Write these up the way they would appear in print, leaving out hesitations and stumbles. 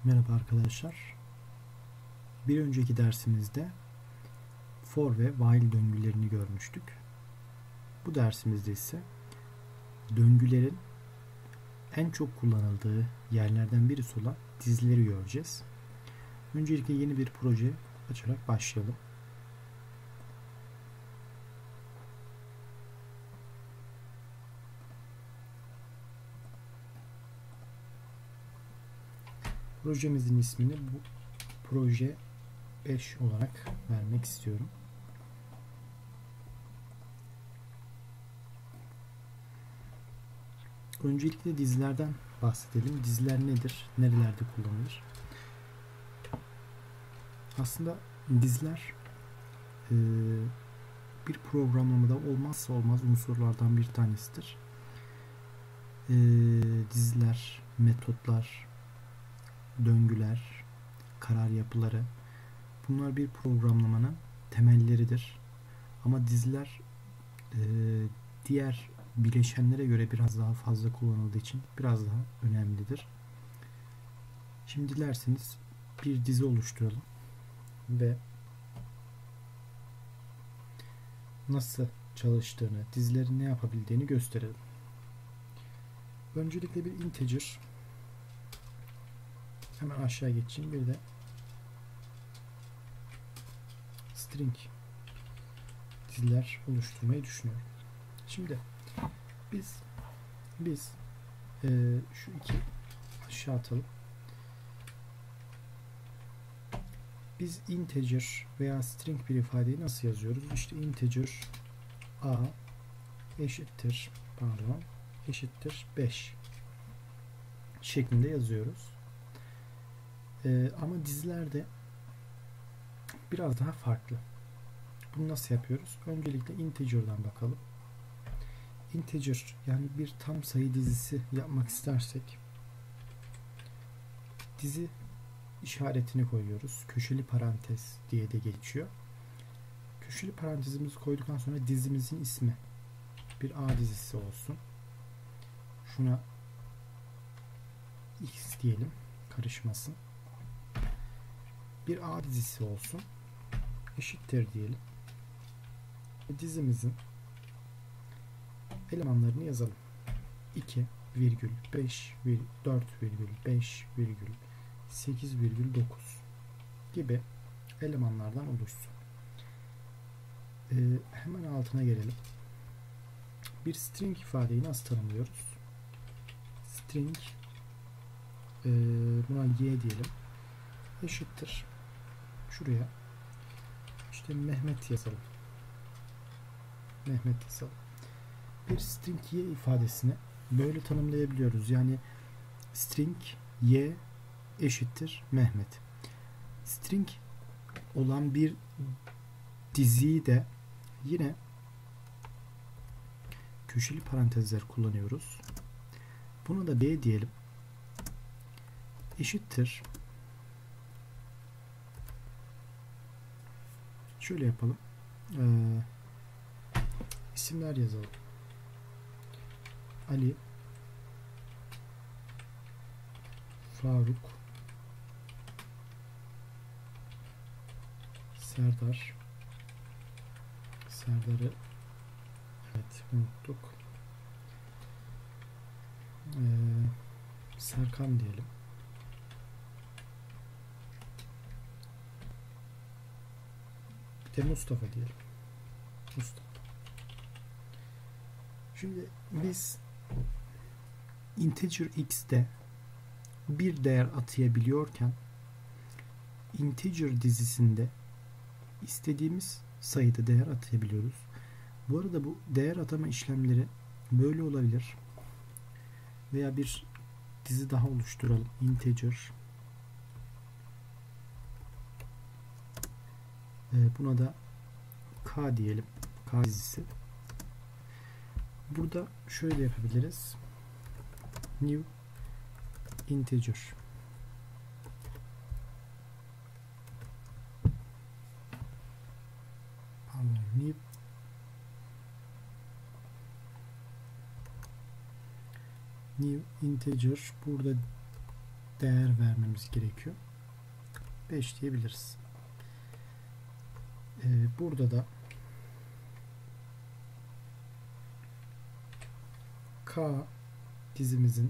Merhaba arkadaşlar. Bir önceki dersimizde for ve while döngülerini görmüştük. Bu dersimizde ise döngülerin en çok kullanıldığı yerlerden birisi olan dizileri göreceğiz. Öncelikle yeni bir proje açarak başlayalım. Projemizin ismini bu proje 5 olarak vermek istiyorum. Öncelikle dizilerden bahsedelim. Diziler nedir? Nerelerde kullanılır? Aslında diziler bir programlamada olmazsa olmaz unsurlardan bir tanesidir. Diziler, metotlar, döngüler, karar yapıları, bunlar bir programlamanın temelleridir. Ama diziler diğer bileşenlere göre biraz daha fazla kullanıldığı için biraz daha önemlidir. Şimdi dilerseniz bir dizi oluşturalım ve nasıl çalıştığını, dizilerin ne yapabildiğini gösterelim. Öncelikle bir integer, hemen aşağı geçeyim, bir de string diziler oluşturmayı düşünüyorum. Şimdi biz şu iki aşağı atalım. Biz integer veya string bir ifadeyi nasıl yazıyoruz? İşte integer a eşittir 5 şeklinde yazıyoruz. Ama dizilerde biraz daha farklı. Bunu nasıl yapıyoruz? Öncelikle integer'dan bakalım. Integer, yani bir tam sayı dizisi yapmak istersek dizi işaretini koyuyoruz. Köşeli parantez diye de geçiyor. Köşeli parantezimizi koyduktan sonra dizimizin ismi bir A dizisi olsun. Şuna X diyelim, karışmasın. Bir A dizisi olsun. Eşittir diyelim. Dizimizin elemanlarını yazalım. 2 virgül 5 4 virgül 5 virgül 8 virgül 9 gibi elemanlardan oluşsun. Hemen altına gelelim. Bir string ifadeyi nasıl tanımlıyoruz? String buna y diyelim. Eşittir. Şuraya işte Mehmet yazalım. Bir string y ifadesini böyle tanımlayabiliyoruz. Yani string y eşittir Mehmet. String olan bir diziyi de yine köşeli parantezler kullanıyoruz. Buna da b diyelim. Eşittir. Şöyle yapalım. İsimler yazalım. Ali, Faruk, Serdar'ı evet unuttuk. Serkan diyelim. Bir de Mustafa diyelim. Şimdi biz integer x'te bir değer atayabiliyorken integer dizisinde istediğimiz sayıda değer atayabiliyoruz. Bu arada bu değer atama işlemleri böyle olabilir. Veya bir dizi daha oluşturalım. Integer. Buna da k diyelim. K dizisi. Burada şöyle yapabiliriz. New integer. New integer. Burada değer vermemiz gerekiyor. 5 diyebiliriz. Burada da K dizimizin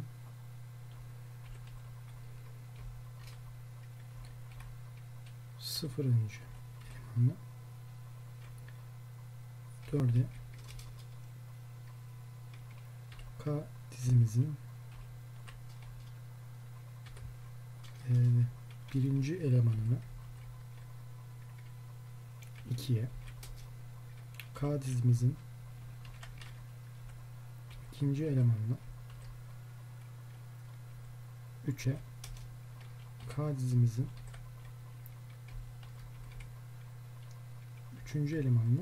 sıfırıncı elemanını 4'e, K dizimizin birinci elemanını 2'ye, K dizimizin ikinci elemanını 3'e, K dizimizin üçüncü elemanını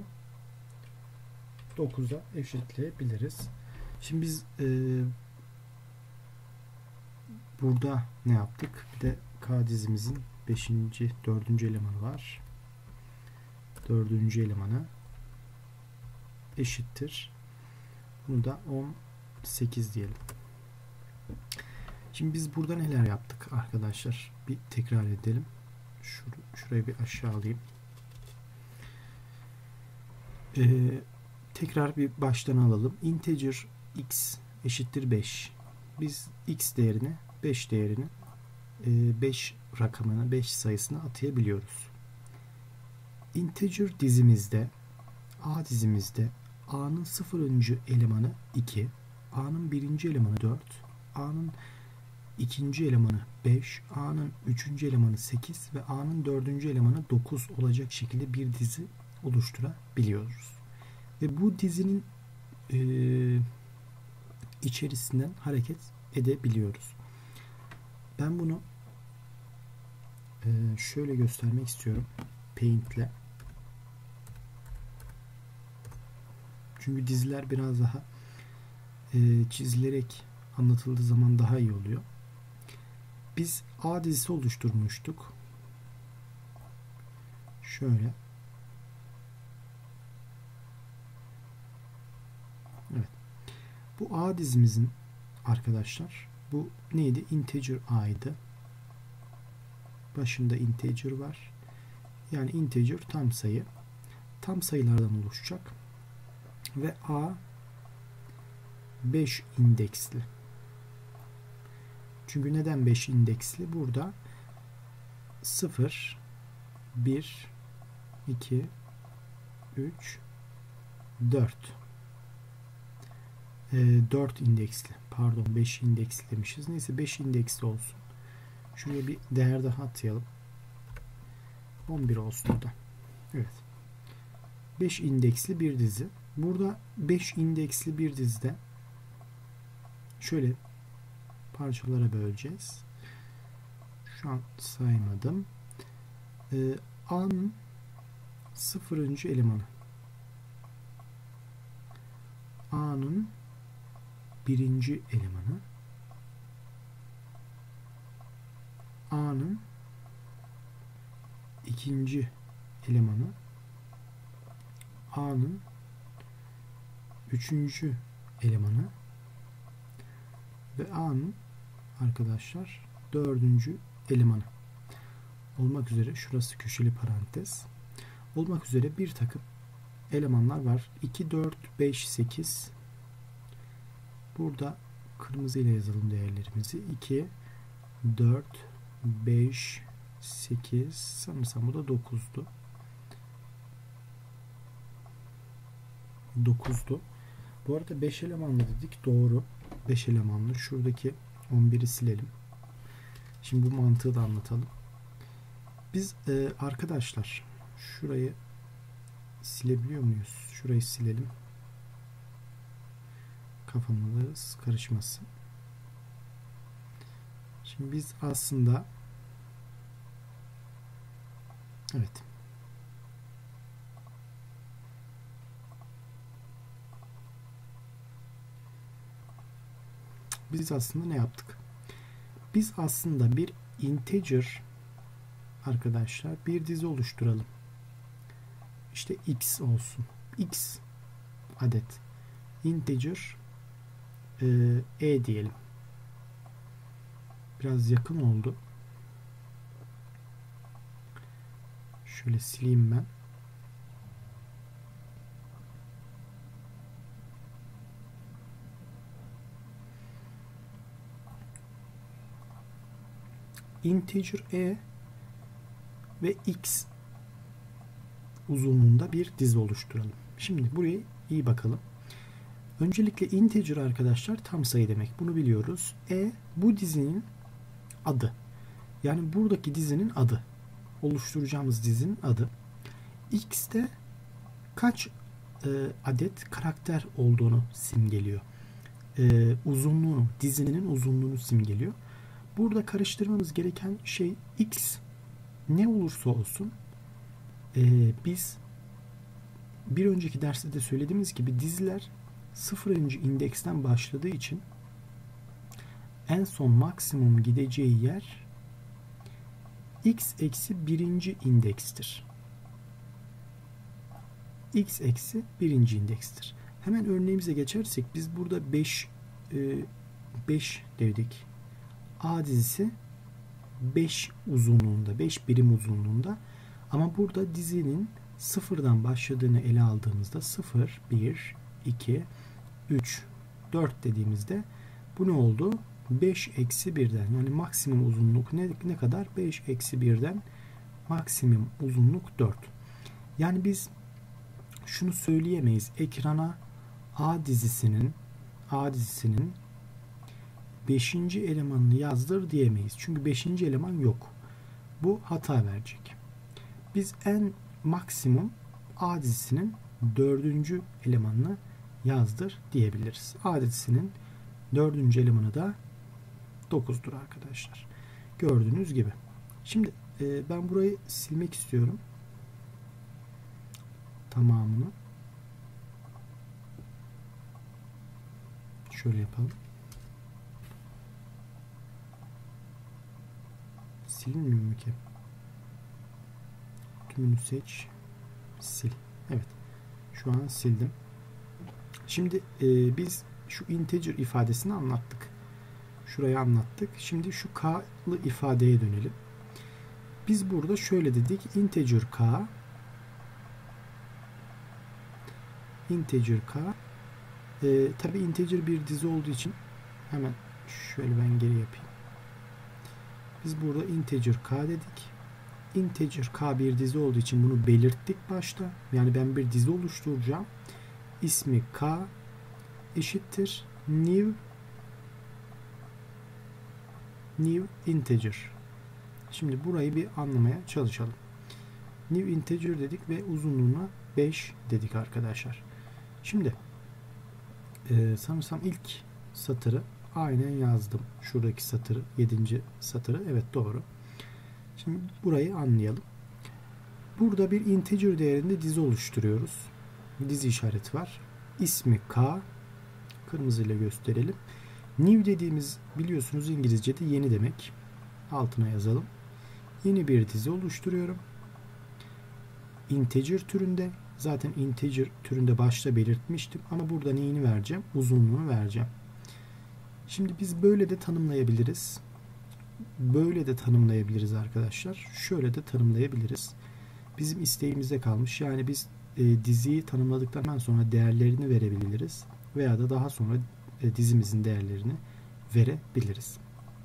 9'a eşitleyebiliriz. Şimdi biz burada ne yaptık? Bir de K dizimizin 5. 4. elemanı var. 4. elemanı eşittir. Bunu da 18 diyelim. Şimdi biz burada neler yaptık arkadaşlar? Bir tekrar edelim. Şurayı bir aşağı alayım. Tekrar bir baştan alalım. Integer x eşittir 5. Biz x değerini, 5 değerini 5 rakamını, 5 sayısını atayabiliyoruz. Integer dizimizde, A dizimizde A'nın 0. elemanı 2, A'nın 1. elemanı 4, A'nın 2. elemanı 5, A'nın 3. elemanı 8 ve A'nın 4. elemanı 9 olacak şekilde bir dizi oluşturabiliyoruz. Ve bu dizinin içerisinden hareket edebiliyoruz. Ben bunu şöyle göstermek istiyorum. Paint'le. Çünkü diziler biraz daha çizilerek anlatıldığı zaman daha iyi oluyor. Biz A dizisi oluşturmuştuk. Şöyle. Evet. Bu A dizimizin arkadaşlar, bu neydi? Integer A'ydı. Başında integer var. Yani integer tam sayı. Tam sayılardan oluşacak. Ve A 5 indeksli. Çünkü neden 5 indeksli? Burada 0, 1, 2, 3, 4. 4 indeksli. Pardon, 5 indeksli demişiz. Neyse 5 indeksli olsun. Şuraya bir değer daha atayalım. 11 olsun o da. Evet. 5 indeksli bir dizi. Burada 5 indeksli bir dizide şöyle parçalara böleceğiz. Şu an saymadım. A'nın 0. elemanı, A'nın 1. elemanı, A'nın 2. elemanı, A'nın 3. elemanı ve A'nın arkadaşlar 4. elemanı olmak üzere, şurası köşeli parantez olmak üzere bir takım elemanlar var. 2, 4, 5, 8. Burada kırmızı ile yazalım değerlerimizi. 2, 4, 5, 8, sanırsam bu da 9'du. 9'du. Bu arada 5 elemanlı dedik. Doğru. 5 elemanlı. Şuradaki 11'i silelim. Şimdi bu mantığı da anlatalım. Biz arkadaşlar şurayı silebiliyor muyuz? Şurayı silelim. Kafamız karışmasın. Şimdi biz aslında evet, biz aslında ne yaptık? Biz aslında bir integer arkadaşlar bir dizi oluşturalım. İşte x olsun. X adet integer diyelim. biraz yakın oldu. Şöyle sileyim ben. Integer e ve x uzunluğunda bir dizi oluşturalım. Şimdi buraya iyi bakalım. Öncelikle integer arkadaşlar tam sayı demek. Bunu biliyoruz. Bu dizinin adı. Yani buradaki dizinin adı. Oluşturacağımız dizinin adı. X de kaç adet karakter olduğunu simgeliyor. Uzunluğunu, dizinin uzunluğunu simgeliyor. Burada karıştırmamız gereken şey x ne olursa olsun biz bir önceki derste de söylediğimiz gibi diziler 0. indeksten başladığı için en son maksimum gideceği yer x eksi 1. indekstir. X eksi 1. indekstir. Hemen örneğimize geçersek biz burada 5 dedik. A dizisi 5 uzunluğunda, 5 birim uzunluğunda. Ama burada dizinin sıfırdan başladığını ele aldığımızda 0, 1, 2, 3, 4 dediğimizde bu ne oldu? 5 eksi 1'den yani maksimum uzunluk ne kadar? 5 eksi 1'den maksimum uzunluk 4. Yani biz şunu söyleyemeyiz. Ekrana A dizisinin 5. elemanını yazdır diyemeyiz. Çünkü 5. eleman yok. Bu hata verecek. Biz en maksimum A dizisinin 4. elemanını yazdır diyebiliriz. A dizisinin 4. elemanı da 9'dur arkadaşlar. Gördüğünüz gibi. Şimdi ben burayı silmek istiyorum. Tamamını. Şöyle yapalım. Silinmiyor mu ki? Tümünü seç. Sil. Evet. Şu an sildim. Şimdi biz şu integer ifadesini anlattık. Şurayı anlattık. Şimdi şu k'lı ifadeye dönelim. Biz burada şöyle dedik. Integer k tabi integer bir dizi olduğu için hemen şöyle ben geri yapayım. Biz burada integer k dedik. Integer k bir dizi olduğu için bunu belirttik başta. Yani ben bir dizi oluşturacağım. İsmi k eşittir new integer. Şimdi burayı bir anlamaya çalışalım. New integer dedik ve uzunluğuna 5 dedik arkadaşlar. Şimdi sanırsam ilk satırı aynen yazdım. Şuradaki satırı, 7. satırı. Evet, doğru. Şimdi burayı anlayalım. Burada bir integer değerinde dizi oluşturuyoruz. Dizi işareti var. İsmi k. Kırmızıyla gösterelim. New dediğimiz biliyorsunuz İngilizce'de yeni demek. Altına yazalım. Yeni bir dizi oluşturuyorum. Integer türünde. Zaten integer türünde başta belirtmiştim. Ama burada neyini vereceğim? Uzunluğunu vereceğim. Şimdi biz böyle de tanımlayabiliriz. Böyle de tanımlayabiliriz arkadaşlar. Şöyle de tanımlayabiliriz. Bizim isteğimize kalmış. Yani biz diziyi tanımladıktan sonra değerlerini verebiliriz. Veya da daha sonra dizimizin değerlerini verebiliriz.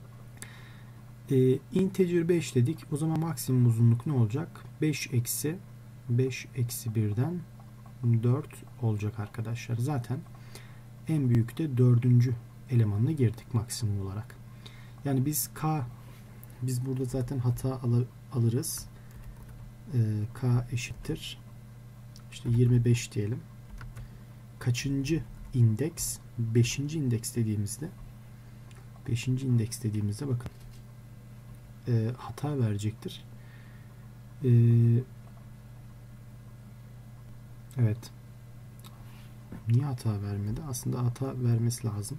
Integer 5 dedik. O zaman maksimum uzunluk ne olacak? 5 eksi 1'den 4 olacak arkadaşlar. Zaten en büyük de 4. elemanına girdik maksimum olarak. Yani biz burada zaten hata alırız. K eşittir. İşte 25 diyelim. Kaçıncı indeks? 5. indeks dediğimizde 5. indeks dediğimizde bakın hata verecektir. Evet. Niye hata vermedi? Aslında hata vermesi lazım.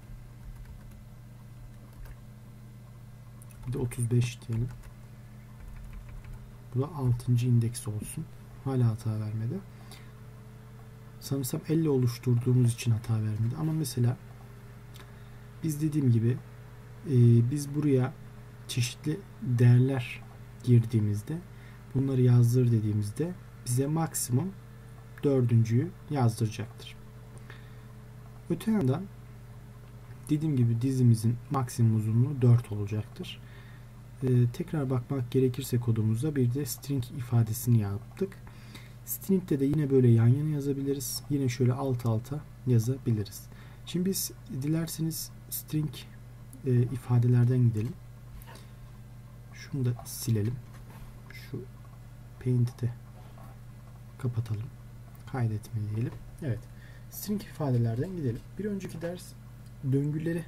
Bir de 35 diyelim. Bu da 6. indeks olsun. Hala hata vermedi. Sanırsam elle oluşturduğumuz için hata vermedi. Ama mesela biz dediğim gibi Biz buraya çeşitli değerler girdiğimizde, bunları yazdır dediğimizde bize maksimum dördüncüyü yazdıracaktır. Öte yandan dediğim gibi dizimizin maksimum uzunluğu 4 olacaktır. Tekrar bakmak gerekirse kodumuzda bir de string ifadesini yaptık. String'de de yine böyle yan yana yazabiliriz. Yine şöyle alt alta yazabiliriz. Şimdi biz dilerseniz string ifadelerden gidelim. Şunu da silelim. Şu paint'i de kapatalım. Kaydetme diyelim. Evet. String ifadelerden gidelim. Bir önceki ders döngüleri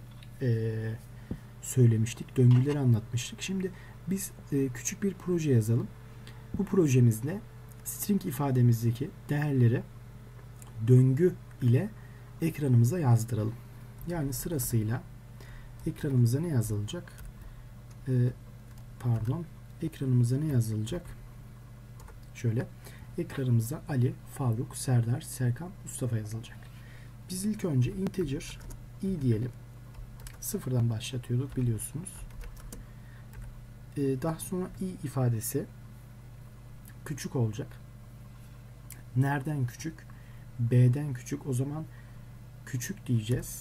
söylemiştik. Döngüleri anlatmıştık. Şimdi biz küçük bir proje yazalım. Bu projemizle string ifademizdeki değerleri döngü ile ekranımıza yazdıralım. Yani sırasıyla ekranımıza ne yazılacak? Ekranımıza ne yazılacak? Şöyle. Ekranımıza Ali, Faruk, Serdar, Serkan, Mustafa yazılacak. Biz ilk önce integer i diyelim. Sıfırdan başlatıyorduk biliyorsunuz. Daha sonra i ifadesi küçük olacak. Nereden küçük? B'den küçük. O zaman küçük diyeceğiz.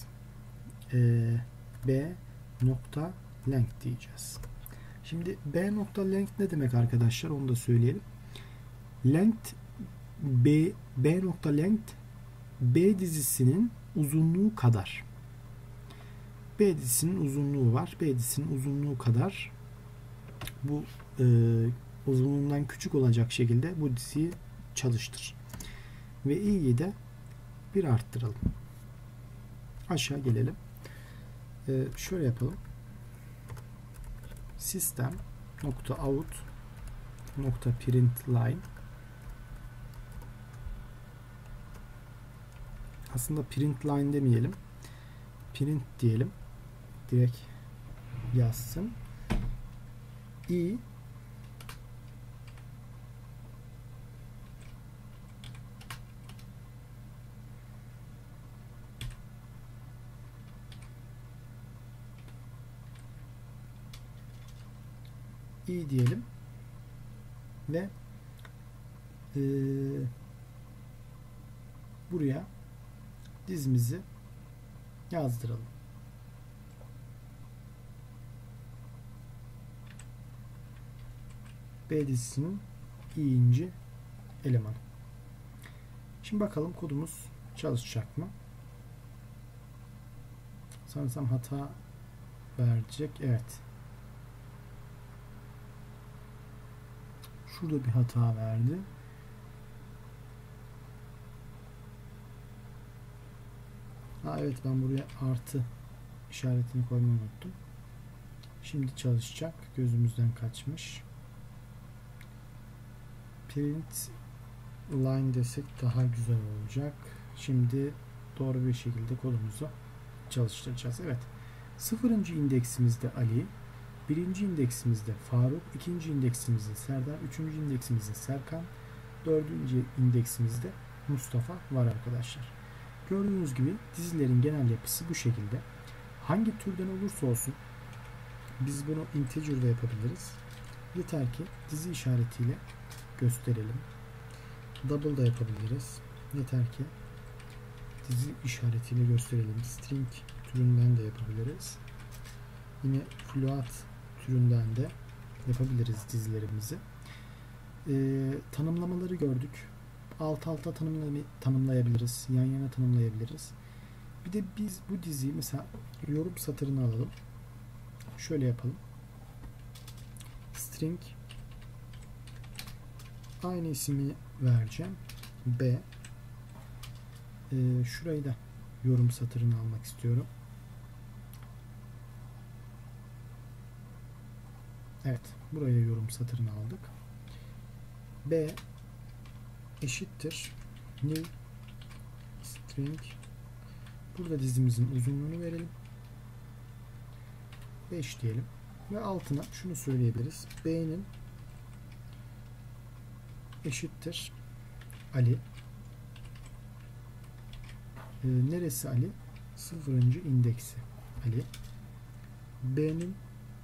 B nokta length diyeceğiz. Şimdi B nokta length ne demek arkadaşlar? Onu da söyleyelim. Length B nokta length B dizisinin uzunluğu kadar. B dizisinin uzunluğu var. B dizisinin uzunluğu kadar bu uzunluğundan küçük olacak şekilde bu diziyi çalıştır. Ve i'yi de bir arttıralım. Aşağı gelelim. Şöyle yapalım. System nokta out nokta print line. Aslında print line demeyelim. Print diyelim. Direkt yazsın. i diyelim ve buraya dizimizi yazdıralım. B dizisinin i'inci elemanı. Şimdi bakalım kodumuz çalışacak mı? Sanırsam hata verecek. Evet. Şurada bir hata verdi. Evet, ben buraya artı işaretini koymayı unuttum. Şimdi çalışacak. Gözümüzden kaçmış. Print line desek daha güzel olacak. Şimdi doğru bir şekilde kodumuzu çalıştıracağız. Evet. 0. indeksimizde Ali, 1. indeksimizde Faruk, 2. indeksimizde Serdar, 3. indeksimizde Serkan, 4. indeksimizde Mustafa var arkadaşlar. Gördüğünüz gibi dizilerin genel yapısı bu şekilde. Hangi türden olursa olsun biz bunu integer'da yapabiliriz. Yeter ki dizi işaretiyle gösterelim. Double da yapabiliriz. Yeter ki dizi işaretiyle gösterelim. String türünden de yapabiliriz. Yine float türünden de yapabiliriz dizilerimizi. Tanımlamaları gördük. Alt alta tanımlayabiliriz. Yan yana tanımlayabiliriz. Bir de biz bu diziyi mesela yorum satırını alalım. Şöyle yapalım. String aynı ismi vereceğim. B. Şurayı da yorum satırını almak istiyorum. Evet. Buraya yorum satırını aldık. B eşittir new string. Burada dizimizin uzunluğunu verelim. 5 diyelim. Ve altına şunu söyleyebiliriz. B'nin eşittir Ali. Neresi Ali? 0. indeksi Ali. B'nin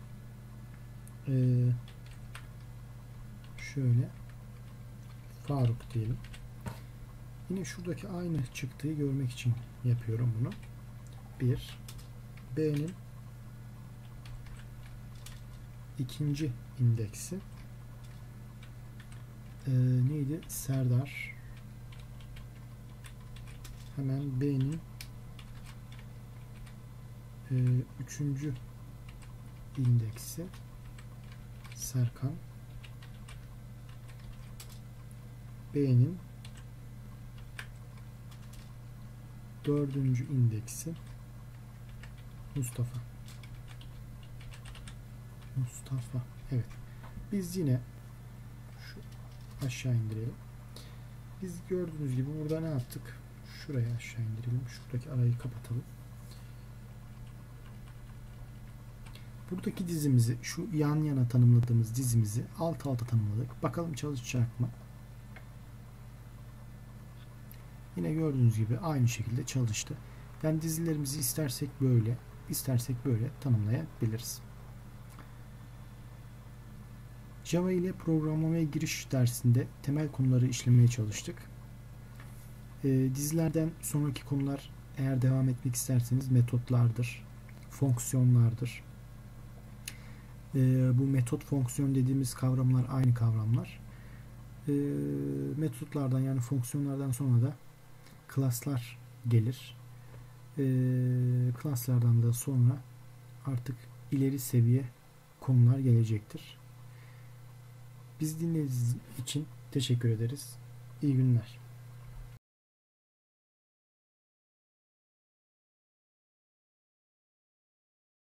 şöyle Faruk diyelim. Yine şuradaki aynı çıktığı görmek için yapıyorum bunu. 1. B'nin ikinci indeksi neydi? Serdar. Hemen B'nin üçüncü indeksi Serkan. B'nin dördüncü indeksi Mustafa. Evet. Biz yine şu aşağı indirelim. Biz gördüğünüz gibi burada ne yaptık? Şuraya aşağı indirelim. Şuradaki arayı kapatalım. Buradaki dizimizi, şu yan yana tanımladığımız dizimizi alt alta tanımladık. Bakalım çalışacak mı? Yine gördüğünüz gibi aynı şekilde çalıştı. Yani dizilerimizi istersek böyle, istersek böyle tanımlayabiliriz. Java ile programlamaya giriş dersinde temel konuları işlemeye çalıştık. Dizilerden sonraki konular, eğer devam etmek isterseniz, metotlardır, fonksiyonlardır. Bu metot, fonksiyon dediğimiz kavramlar aynı kavramlar. Metotlardan, yani fonksiyonlardan sonra da klaslar gelir. Klaslardan da sonra artık ileri seviye konular gelecektir. Biz dinlediğiniz için teşekkür ederiz. İyi günler.